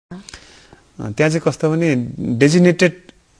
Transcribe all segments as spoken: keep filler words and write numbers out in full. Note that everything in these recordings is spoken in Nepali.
त्यहाँ चाहिँ कस्तो भने डेजिनेटेड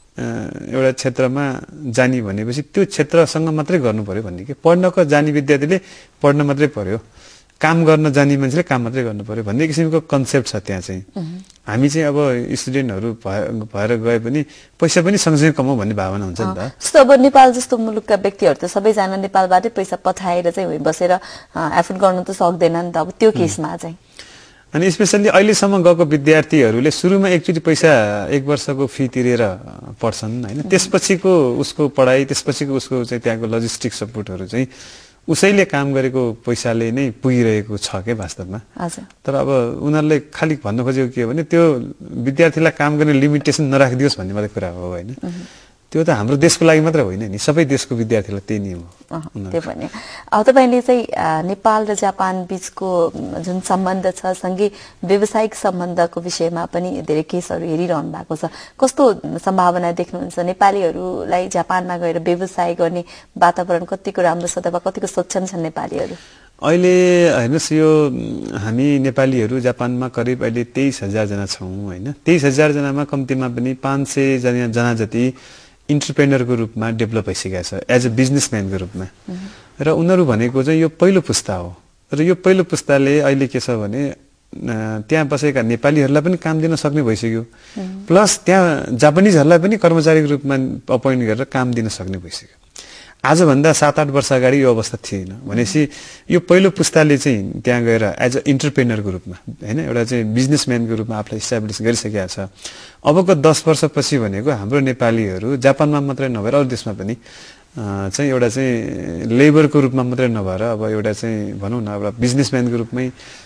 एउटा क्षेत्रमा जाने भनेपछि त्यो क्षेत्रसँग मात्रै गर्नु पर्यो भन्ने के पढ्नको जाने विद्यार्थीले पढ्न मात्रै पर्यो काम गर्न जाने मान्छेले काम मात्रै गर्नु पर्यो भन्ने किसिमको कन्सेप्ट छ त्यहाँ चाहिँ हामी चाहिँ अब स्टुडेन्टहरू भएर गए पनि पैसा पनि सँगसँगै कमाऊ भन्ने भावना हुन्छ नि त जस्तो अब नेपाल जस्तो मुलुकका व्यक्तिहरू त सबैजना नेपालबाटै पैसा पठाएर चाहिँ बसेर एफोर्ड गर्नु त सक्दैन नि त अब त्यो केसमा चाहिँ अनि स्पेसल्ली अहिलेसम्म गएको विद्यार्थीहरूले सुरुमा एकचोटि पैसा एक वर्षको फी तिरेर पढ्छन् हैन त्यसपछिको उसको पढाइ त्यसपछिको उसको चाहिँ त्यहाँको लजिस्टिक सपोर्टहरू चाहिँ उसैले काम गरेको पैसाले नै पुगिरहेको छ के वास्तवमा तर अब उनीहरूले खालि भन्नु खोजेको के हो भने त्यो विद्यार्थीलाई काम गर्ने लिमिटेसन नराखिदियोस् भन्ने मात्रै कुरा हो हैन त्यो त हाम्रो देशको लागि मात्र होइन नि सबै देशको विद्यार्थीलाई त्यही नियम हो त्यो पनि अब तपाईले चाहिँ नेपाल र जापान बीचको जुन सम्बन्ध छ सँगै व्यावसायिक सम्बन्धको विषयमा पनि धेरै केसहरू हेरिरहनु भएको छ कस्तो सम्भावना देख्नुहुन्छ नेपालीहरूलाई जापानमा गएर व्यवसाय गर्ने वातावरण कतिको राम्रो छ अथवा कतिको सक्षम छन् नेपालीहरू अहिले हेर्नुस् यो हामी नेपालीहरू जापानमा करिब अहिले तेइस हजार जना छौँ होइन तेइस हजार जनामा कम्तीमा पनि पाँच सय जना जति इन्टरप्रेनरको रूपमा डेभलप भइसकेको छ एज अ बिजनेसम्यानको रूपमा र उनीहरू भनेको चाहिँ यो पहिलो पुस्ता हो र यो पहिलो पुस्ताले अहिले के छ भने त्यहाँ बसेका नेपालीहरूलाई पनि काम दिन सक्ने भइसक्यो प्लस त्यहाँ जापानिजहरूलाई पनि कर्मचारीको रूपमा अपोइन्ट गरेर काम दिन सक्ने भइसक्यो आजभन्दा सात आठ वर्ष अगाडि यो अवस्था थिएन भनेपछि यो पहिलो पुस्ताले चाहिँ त्यहाँ गएर एज अ इन्टरप्रेनरको रूपमा हैन एउटा चाहिँ बिजनेसम्यानको रूपमा आफूलाई इस्टाब्लिस गरिसकेको छ अबको दस वर्षपछि भनेको हाम्रो नेपालीहरू जापानमा मात्रै नभएर अरू देशमा पनि चाहिँ एउटा चाहिँ लेबरको रूपमा मात्रै नभएर अब एउटा चाहिँ भनौँ न एउटा बिजनेसम्यानको रूपमै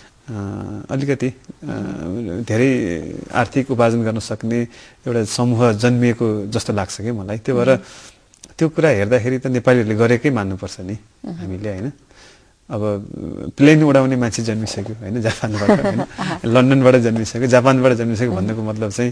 अलिकति धेरै आर्थिक उपार्जन गर्न सक्ने एउटा समूह जन्मिएको जस्तो लाग्छ कि मलाई त्यो भएर त्यो कुरा हेर्दाखेरि त नेपालीहरूले गरेकै मान्नुपर्छ नि हामीले हैन अब प्लेन उडाउने मान्छे जन्मिसक्यो हैन जापानबाट हैन लन्डनबाट जन्मिसक्यो जापानबाट जन्मिसक्यो भन्नुको मतलब चाहिँ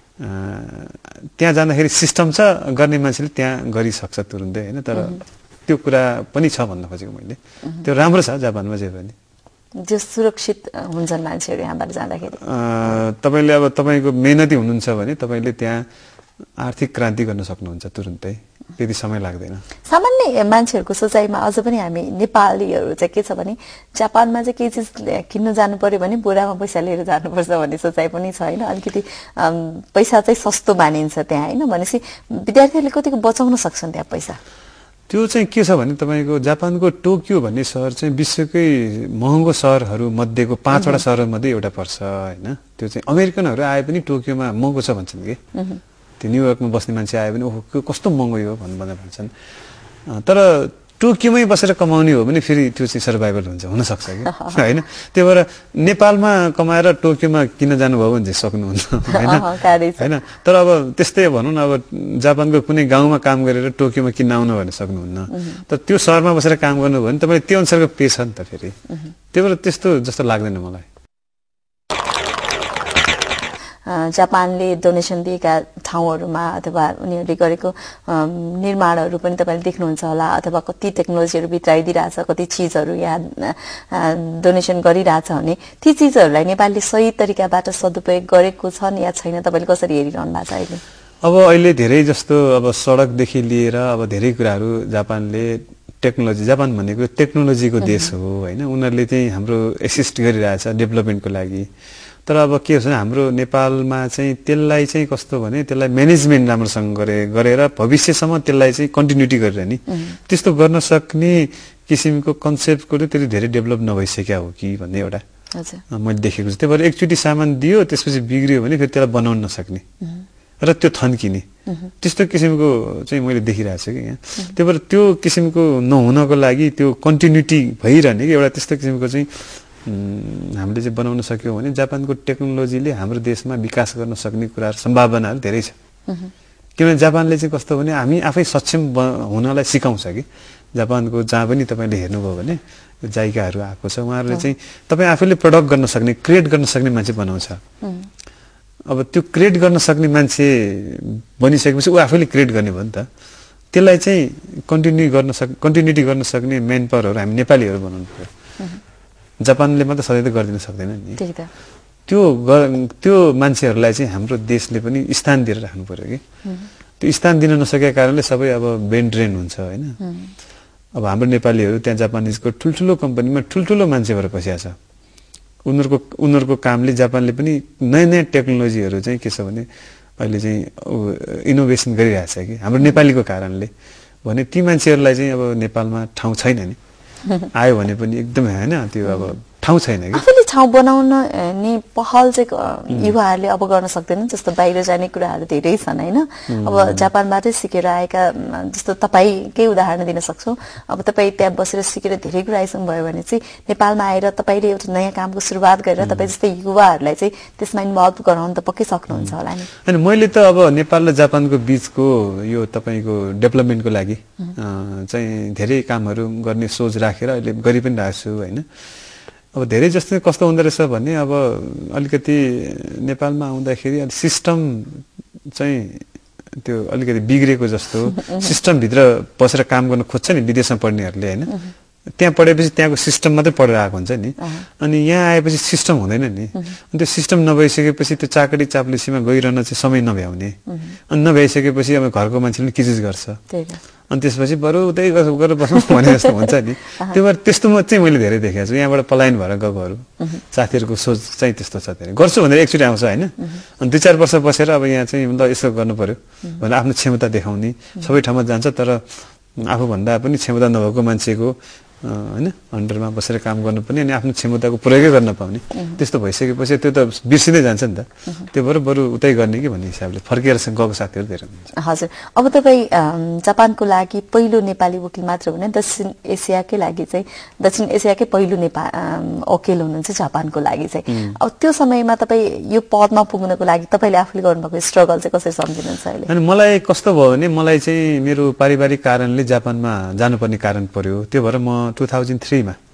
त्यहाँ जाँदाखेरि सिस्टम छ गर्ने मान्छेले त्यहाँ गरिसक्छ तुरुन्तै हैन तर त्यो कुरा पनि छ भन्न खोजेको मैले त्यो राम्रो छ जापानमा जे पनि जो सुरक्षित हुन्छन् मान्छेहरू यहाँबाट जाँदाखेरि तपाईले अब तपाईको मेहनती हुनुहुन्छ भने तपाईले त्यहाँ आर्थिक क्रान्ति गर्न सक्नुहुन्छ तुरुन्तै त्यति समय लाग्दैन सामान्य मान्छेहरूको सोचाइमा अझ पनि हामी नेपालीहरू चाहिँ के छ भने जापानमा चाहिँ केही चिज किन्न जानु पर्यो भने बोरामा पैसा लिएर जानुपर्छ भन्ने सोचाइ पनि छ हैन अलिकति पैसा चाहिँ सस्तो मानिन्छ त्यहाँ हैन भनेपछि विद्यार्थीहरूले कतिको बचाउन सक्छन् त्यहाँ पैसा त्यो चाहिँ के छ भने तपाईको जापानको टोकियो भन्ने सहर चाहिँ विश्वकै महँगो सहरहरू मध्येको पाँचवटा सहरमध्ये एउटा पर्छ हैन त्यो चाहिँ अमेरिकनहरू आए पनि टोकियोमा महँगो छ भन्छन् के त्यो न्युयोर्कमा बस्ने मान्छे आयो भने ओहो कस्तो महँगो हो भनेर भन्छन् तर टोकियोमै बसेर कमाउने हो भने फेरि त्यो चाहिँ सर्भाइभल हुन्छ हुन सक्छ कि हैन त्यो भएर नेपालमा कमाएर टोकियोमा किन जानुभयो भने चाहिँ सक्नुहुन्न हैन हैन तर अब त्यस्तै भनौँ न अब जापानको कुनै गाउँमा काम गरेर टोकियोमा किन आउनु भने सक्नुहुन्न तर त्यो सहरमा बसेर काम गर्नु भने तपाईले त्यो अनुसारको पे छ नि त फेरि त्यो भएर त्यस्तो जस्तो लाग्दैन मलाई जापानले डोनेसन दिएका ठाउँहरूमा अथवा उनीहरूले गरेको निर्माणहरू पनि तपाईले देख्नुहुन्छ होला अथवा कति टेक्नोलोजीहरू भित्राइदिरहेछ कति चिजहरू यहाँ डोनेसन गरिरहेछ भने ती चिजहरूलाई नेपालले सही तरिकाबाट सदुपयोग गरेको छन् या छैन तपाईले कसरी हेरिरहनु भएको छ अहिले अब अहिले धेरै जस्तो अब सडकदेखि लिएर अब धेरै कुराहरू जापानले टेक्नोलोजी जापान भनेको टेक्नोलोजीको देश हो हैन उनीहरूले चाहिँ हाम्रो एसिस्ट गरिरहेछ डेभलपमेन्टको लागि तर अब के हुन्छ हाम्रो नेपालमा चाहिँ त्यसलाई चाहिँ कस्तो भने त्यसलाई म्यानेजमेन्ट राम्रोसँग गरे गरेर भविष्यसम्म त्यसलाई चाहिँ कन्टिन्युटी गरेर नि त्यस्तो गर्न सक्ने किसिमको कन्सेप्टको त्यति धेरै डेभलप नभइसक्यो हो कि भन्ने एउटा मैले देखेको छु त्यही भएर एकचोटि सामान दियो त्यसपछि बिग्रियो भने फेरि त्यसलाई बनाउन नसक्ने र त्यो थन्किने त्यस्तो किसिमको चाहिँ मैले देखिरहेको छु कि यहाँ त्यही भएर त्यो किसिमको नहुनको लागि त्यो कन्टिन्युटी भइरहने कि एउटा त्यस्तो किसिमको चाहिँ हामीले चाहिँ बनाउन सक्यौं भने जापानको टेक्नोलोजीले हाम्रो देशमा विकास गर्न सक्ने कुराहरु सम्भावनाहरु धेरै छ किनभने जापानले चाहिँ कस्तो भने हामी आफै सक्षम हुनलाई सिकाउँछ कि जापानको जहाँ पनि तपाईले हेर्नुभयो भने जायगाहरु आएको छ उहाँहरुले चाहिँ तपाई आफैले प्रोडक्ट गर्न सक्ने क्रिएट गर्न सक्ने मान्छे बनाउँछ अब त्यो क्रिएट गर्न सक्ने मान्छे बनिसकेपछि उ आफैले क्रिएट गर्ने भयो नि त त्यसलाई चाहिँ कन्टिन्यू गर्न सक कन्टिन्युटी गर्न सक्ने मेन पावरहरु हामी नेपालीहरु बनाउनु पर्यो जापानले मात्र सधैँ त गर्दिन सक्दैन नि त्यही त त्यो त्यो मान्छेहरूलाई चाहिँ हाम्रो देशले पनि स्थान दिएर राख्नु पर्यो कि त्यो स्थान दिन नसकेका कारणले सबै अब बेन ड्रेन हुन्छ होइन। अब हाम्रो नेपालीहरू त्यहाँ जापानिजको ठुल्ठुलो कम्पनीमा ठुल्ठुलो मान्छे भएर बसिया छ। उनीहरूको उनीहरूको कामले जापानले पनि नयाँ नयाँ टेक्नोलोजीहरू चाहिँ के छ भने अहिले चाहिँ इनोभेसन गरिरहेछ कि हाम्रो नेपालीको कारणले। भने ती मान्छेहरूलाई चाहिँ अब नेपालमा ठाउँ छैन नि, आयो भने पनि एकदमै होइन त्यो अब ठाउँ छैन कि। आफूले ठाउँ बनाउन नि पहल चाहिँ युवाहरूले अब गर्न सक्दैनन्। जस्तो बाहिर जाने कुराहरू धेरै छन् होइन। अब जापानबाटै सिकेर आएका, जस्तो तपाईँकै उदाहरण दिन सक्छौँ। अब तपाईँ त्यहाँ बसेर सिकेर धेरै कुरा आइसक्नुभयो भने चाहिँ नेपालमा आएर तपाईँले एउटा नयाँ कामको सुरुवात गरेर तपाईँ जस्तै युवाहरूलाई चाहिँ त्यसमा इन्भल्भ गराउनु त पक्कै सक्नुहुन्छ होला नि। होइन, मैले त अब नेपाल र जापानको बिचको यो तपाईँको डेभलपमेन्टको लागि चाहिँ धेरै कामहरू गर्ने सोच राखेर अहिले गरि पनि रहेको छु होइन। अब धेरै जस्तो कस्तो हुँदो रहेछ भने अब अलिकति नेपालमा आउँदाखेरि अलि सिस्टम चाहिँ त्यो अलिकति बिग्रेको जस्तो सिस्टमभित्र बसेर काम गर्न खोज्छ नि विदेशमा पढ्नेहरूले होइन। त्यहाँ पढेपछि त्यहाँको सिस्टम मात्रै पढेर आएको हुन्छ नि। अनि यहाँ आएपछि सिस्टम हुँदैन नि। अनि त्यो सिस्टम नभइसकेपछि त्यो चाकडी चाप्लुसीमा गइरहन चाहिँ समय नभ्याउने, अनि नभ्याइसकेपछि अब घरको मान्छेले किचिज गर्छ, अनि त्यसपछि बरु उतै गरेर बस्नु भने जस्तो हुन्छ नि। त्यो भएर त्यस्तो चाहिँ मैले धेरै देखेको छु। यहाँबाट पलायन भएर गएकोहरू साथीहरूको सोच चाहिँ त्यस्तो छ। धेरै गर्छु भनेर एकचोटि आउँछ होइन, अनि दुई चार वर्ष बसेर अब यहाँ चाहिँ ल यसो गर्नु पर्यो भनेर आफ्नो क्षमता देखाउने, सबै ठाउँमा जान्छ तर आफूभन्दा पनि क्षमता नभएको मान्छेको होइन अन्डरमा बसेर काम गर्नुपर्ने अनि आफ्नो क्षमताको प्रयोगै गर्न पाउने, त्यस्तो भइसकेपछि त्यो त बिर्सिँदै जान्छ नि त। त्यो भएर बरु उतै गर्ने कि भन्ने हिसाबले फर्किएर गएको साथीहरू धेरै हुनुहुन्छ। हजुर, अब तपाईँ जापानको लागि पहिलो नेपाली वकिल मात्र भने दक्षिण एसियाकै लागि चाहिँ दक्षिण एसियाकै पहिलो नेपाल वकिल हुनुहुन्छ जापानको लागि चाहिँ। अब त्यो समयमा तपाईँ यो पदमा पुग्नको लागि तपाईँले आफूले गर्नुभएको स्ट्रगल चाहिँ कसरी सम्झिनुहुन्छ अहिले? अनि मलाई कस्तो भयो भने मलाई चाहिँ मेरो पारिवारिक कारणले जापानमा जानुपर्ने कारण पर्यो। त्यो भएर म टु थाउजन्ड थ्रीमा